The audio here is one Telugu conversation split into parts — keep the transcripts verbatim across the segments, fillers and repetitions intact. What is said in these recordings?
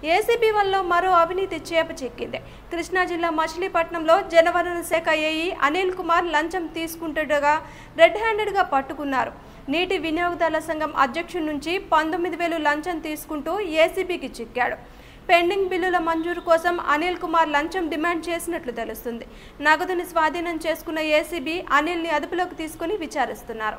ఏసీబీ వల్ల మరో అవినీతి చేప చిక్కింది. కృష్ణా జిల్లా మచిలీపట్నంలో జలవనరుల శాఖ ఏఈ అనిల్ కుమార్ లంచం తీసుకుంటుండగా రెడ్ హ్యాండెడ్గా పట్టుకున్నారు. నీటి వినియోగదారుల సంఘం అధ్యక్షుడి నుంచి పంతొమ్మిది వేలు లంచం తీసుకుంటూ ఏసీబీకి చిక్కాడు. పెండింగ్ బిల్లుల మంజూరు కోసం అనిల్ కుమార్ లంచం డిమాండ్ చేసినట్లు తెలుస్తుంది. నగదుని స్వాధీనం చేసుకున్న ఏసీబీ అనిల్ని అదుపులోకి తీసుకుని విచారిస్తున్నారు.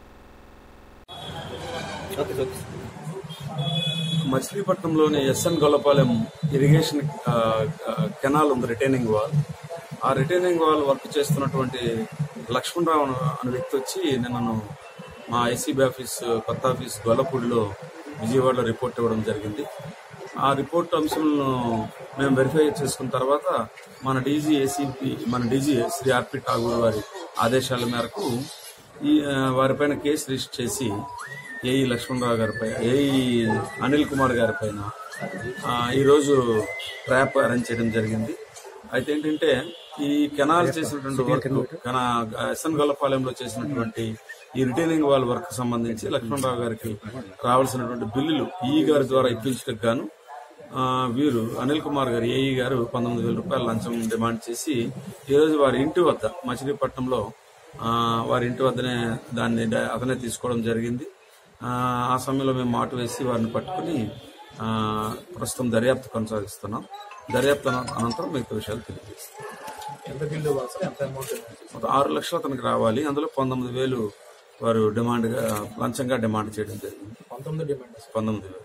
మచిలీపట్నంలోని ఎస్ఎన్ గొల్లపాలెం ఇరిగేషన్ కెనాల్ ఉంది, రిటైనింగ్ వాల్. ఆ రిటైనింగ్ వాల్ వర్క్ చేస్తున్నటువంటి లక్ష్మణరావు అనే వ్యక్తి వచ్చి నిన్నను మా ఏసీబీ ఆఫీస్ కొత్త ఆఫీస్ గొల్లపూడిలో విజయవాడలో రిపోర్ట్ ఇవ్వడం జరిగింది. ఆ రిపోర్ట్ అంశంలో మేము వెరిఫై చేసుకున్న తర్వాత మన డీజీ ఏసీబీ మన డీజీ శ్రీ ఆర్పి ఠాగూర్ వారి ఆదేశాల మేరకు ఈ వారిపైన కేసు రిజిస్టర్ చేసి ఏఈ లక్ష్మణరావు గారిపై ఏఈ అనిల్ కుమార్ గారి పైన ఈరోజు ట్రాప్ అరేంజ్ చేయడం జరిగింది. అయితే ఏంటంటే ఈ కెనాల్ చేసినటువంటి వర్క్ ఎస్ఎన్ గొల్లపాలెంలో చేసినటువంటి ఈ రిటైనింగ్ వాల్ వర్క్ సంబంధించి లక్ష్మణరావు గారికి రావాల్సినటువంటి బిల్లులు ఈ గారి ద్వారా ఇప్పించడానికి గాను వీరు అనిల్ కుమార్ గారు ఏఈ గారు పంతొమ్మిది వేల రూపాయల లంచం డిమాండ్ చేసి ఈరోజు వారి ఇంటి వద్ద మచిలీపట్నంలో వారి ఇంటి వద్దనే దాన్ని అతనే తీసుకోవడం జరిగింది. ఆ సమయంలో మేము మాట వేసి వారిని పట్టుకుని ప్రస్తుతం దర్యాప్తు కొనసాగిస్తున్నాం. దర్యాప్తు అనంతరం మిగతా విషయాలు తెలియజేస్తాం. ఆరు లక్షలు అతనికి రావాలి. అందులో పంతొమ్మిది వేలు వారు డిమాండ్ లంచంగా డిమాండ్ చేయడం జరిగింది. పంతొమ్మిది వేలు